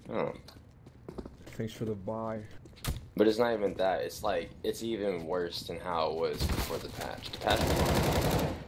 Oh. Thanks for the buy. But it's not even that. It's like, it's even worse than how it was before the patch. The patch was fine.